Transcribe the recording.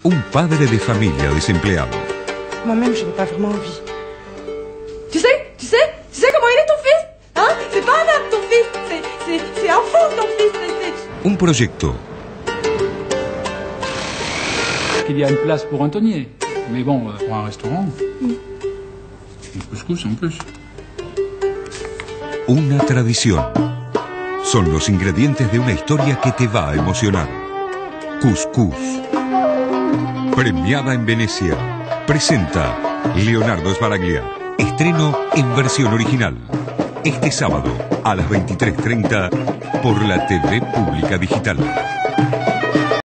Un padre de familia desempleado. Moi-même, je n'ai pas vraiment envie. Tu sais comment il est ton fils? Hein? C'est pas un homme, ton fils. C'est un fou, ton fils. Un proyecto. Il y a une place pour un tonnier. Mais bon, pour un restaurant, un couscous en plus. Una tradición. Son los ingredientes de una historia que te va a emocionar. Cuscús. Premiada en Venecia. Presenta Leonardo Sbaraglia. Estreno en versión original. Este sábado a las 23:30 por la TV Pública Digital.